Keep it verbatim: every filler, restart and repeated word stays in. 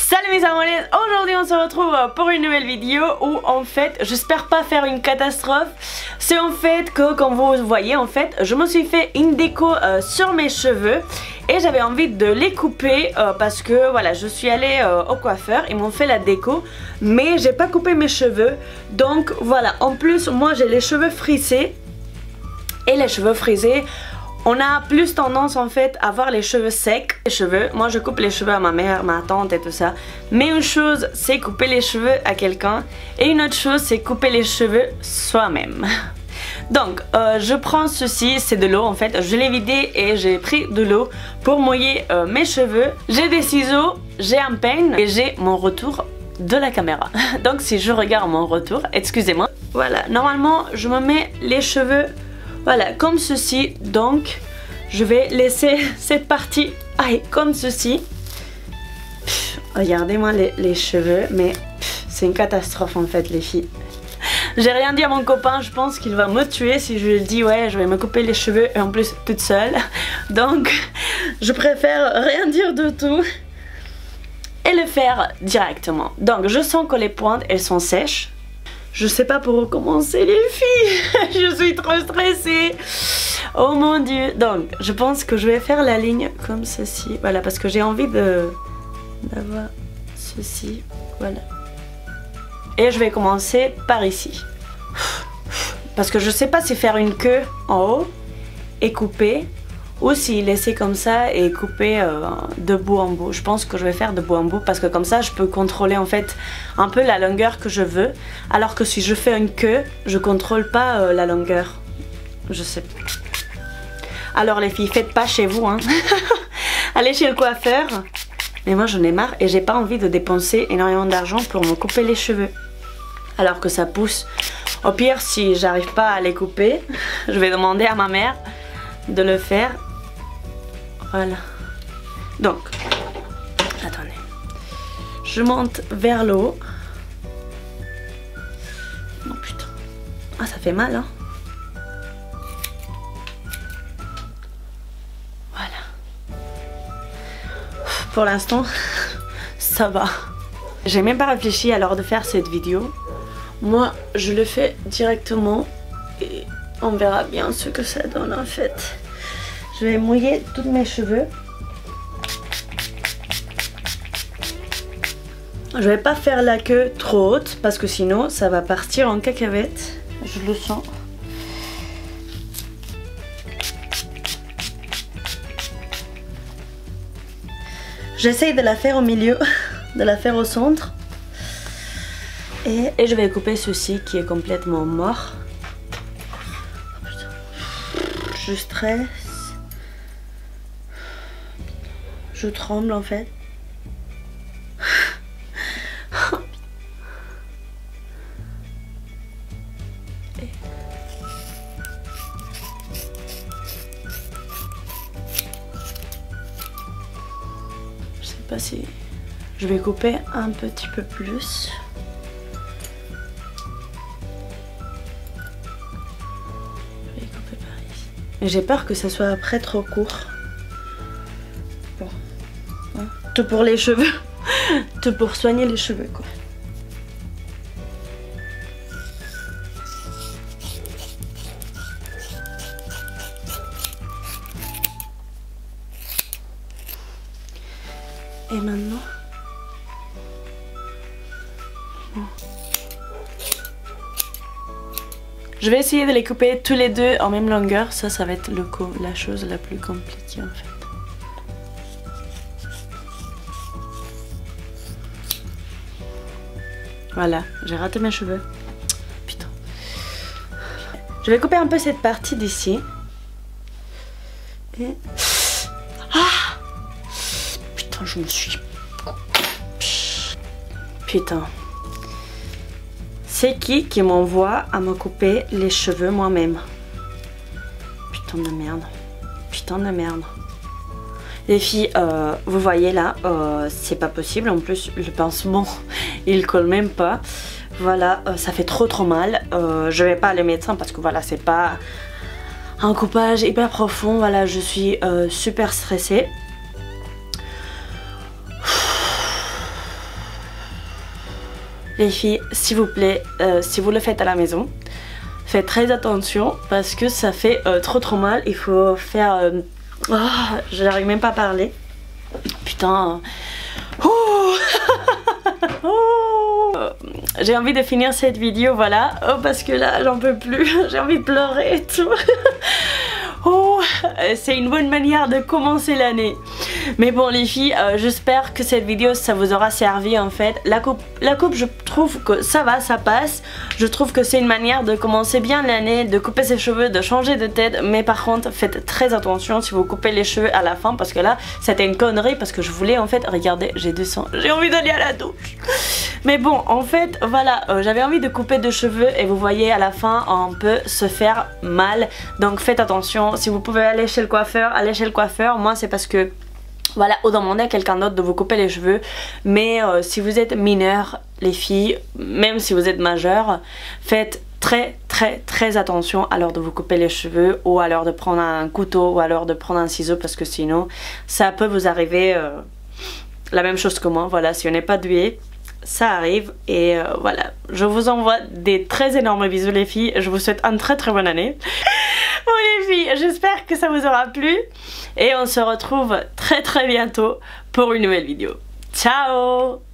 Salut mes amours, aujourd'hui on se retrouve pour une nouvelle vidéo où en fait, j'espère pas faire une catastrophe. C'est en fait que comme vous voyez en fait, je me suis fait une déco euh, sur mes cheveux et j'avais envie de les couper euh, parce que voilà, je suis allée euh, au coiffeur, ils m'ont fait la déco mais j'ai pas coupé mes cheveux. Donc voilà, en plus moi j'ai les cheveux frisés et les cheveux frisés, on a plus tendance en fait à avoir les cheveux secs. Les cheveux, moi je coupe les cheveux à ma mère, ma tante et tout ça. Mais une chose c'est couper les cheveux à quelqu'un et une autre chose c'est couper les cheveux soi-même. Donc euh, je prends ceci, c'est de l'eau en fait, je l'ai vidé et j'ai pris de l'eau pour mouiller euh, mes cheveux. J'ai des ciseaux, j'ai un peigne et j'ai mon retour de la caméra. Donc si je regarde mon retour, excusez-moi. Voilà, normalement je me mets les cheveux voilà, comme ceci. Donc je vais laisser cette partie allez, comme ceci. Regardez-moi les, les cheveux, mais c'est une catastrophe en fait les filles. J'ai rien dit à mon copain, je pense qu'il va me tuer si je lui dis ouais je vais me couper les cheveux et en plus toute seule. Donc je préfère rien dire de tout et le faire directement. Donc je sens que les pointes elles sont sèches. Je sais pas pour recommencer les filles. Je suis trop stressée. Oh mon dieu. Donc je pense que je vais faire la ligne comme ceci. Voilà, parce que j'ai envie de d'avoir ceci. Voilà. Et je vais commencer par ici. Parce que je sais pas si faire une queue en haut et couper, ou si laisser comme ça et couper euh, de bout en bout. Je pense que je vais faire de bout en bout parce que comme ça je peux contrôler en fait un peu la longueur que je veux. Alors que si je fais une queue, je contrôle pas euh, la longueur. Je sais pas. Alors les filles, faites pas chez vous hein. Allez chez le coiffeur. Mais moi j'en ai marre et j'ai pas envie de dépenser énormément d'argent pour me couper les cheveux. Alors que ça pousse. Au pire si j'arrive pas à les couper, je vais demander à ma mère de le faire. Voilà. Donc, attendez. Je monte vers le haut. Oh putain. Ah, ça fait mal, hein. Voilà. Pour l'instant, ça va. J'ai même pas réfléchi à l'heure de faire cette vidéo. Moi, je le fais directement et on verra bien ce que ça donne en fait. Je vais mouiller tous mes cheveux. Je vais pas faire la queue trop haute parce que sinon ça va partir en cacahuète. Je le sens. J'essaye de la faire au milieu, de la faire au centre. Et, et je vais couper ceci qui est complètement mort. Je stresse. Je tremble en fait. Je sais pas si je vais couper un petit peu plus. J'ai peur que ça soit après trop court. Bon. Hein? Tout pour les cheveux. Tout pour soigner les cheveux quoi. Et maintenant bon. Je vais essayer de les couper tous les deux en même longueur. Ça, ça va être le co la chose la plus compliquée en fait. Voilà, j'ai raté mes cheveux. Putain. Je vais couper un peu cette partie d'ici. Et... Ah! Putain, je me suis... Putain. C'est qui qui m'envoie à me couper les cheveux moi-même? Putain de merde. Putain de merde. Les filles, euh, vous voyez là, euh, c'est pas possible. En plus, le pincement, il colle même pas. Voilà, euh, ça fait trop trop mal. Euh, je vais pas aller au médecin parce que voilà, c'est pas un coupage hyper profond. Voilà, je suis euh, super stressée. les filles, s'il vous plaît, euh, si vous le faites à la maison, faites très attention parce que ça fait euh, trop trop mal. Il faut faire... Euh... Oh, je n'arrive même pas à parler. Putain. Oh oh, j'ai envie de finir cette vidéo, voilà. Oh, parce que là, j'en peux plus. J'ai envie de pleurer et tout. Oh, c'est une bonne manière de commencer l'année. Mais bon les filles, euh, j'espère que cette vidéo ça vous aura servi en fait. La coupe, la coupe je trouve que ça va, ça passe. Je trouve que c'est une manière de commencer bien l'année, de couper ses cheveux, de changer de tête. Mais par contre faites très attention si vous coupez les cheveux à la fin, parce que là c'était une connerie, parce que je voulais en fait, regardez j'ai du sang, j'ai envie d'aller à la douche. Mais bon en fait voilà, euh, j'avais envie de couper de cheveux et vous voyez à la fin on peut se faire mal. Donc faites attention, si vous pouvez aller chez le coiffeur, allez chez le coiffeur. Moi c'est parce que voilà, ou demandez à quelqu'un d'autre de vous couper les cheveux. Mais euh, si vous êtes mineur, les filles, même si vous êtes majeur, faites très très très attention à l'heure de vous couper les cheveux, ou à l'heure de prendre un couteau, ou à l'heure de prendre un ciseau, parce que sinon ça peut vous arriver euh, la même chose que moi. Voilà, si on n'est pas doué, ça arrive. Et euh, voilà, je vous envoie des très énormes bisous les filles. Je vous souhaite une très très bonne année. Bon les filles, j'espère que ça vous aura plu. Et on se retrouve très très bientôt pour une nouvelle vidéo. Ciao!